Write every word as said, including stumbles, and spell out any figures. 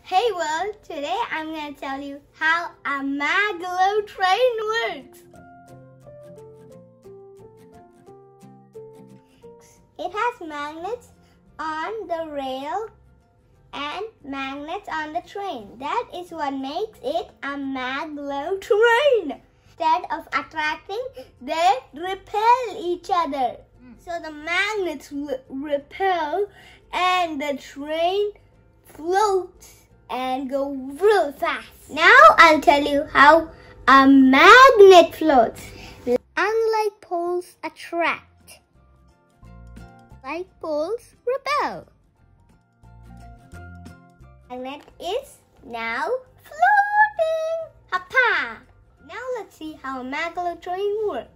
Hey world, today I'm going to tell you how a Maglev train works. It has magnets on the rail and magnets on the train. That is what makes it a Maglev train. Instead of attracting, they repel each other. So the magnets repel and the train floats and go real fast. Now I'll tell you how a magnet floats. Unlike poles attract, like poles repel. Magnet is now floating. Hapa! Now let's see how a Maglev train works.